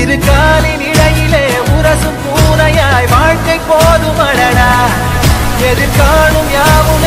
இரு காலின் இடையிலே உரசும் பூனையாய் வாழ்க்கை போதுமடடா எதிர்காணும் யாவும்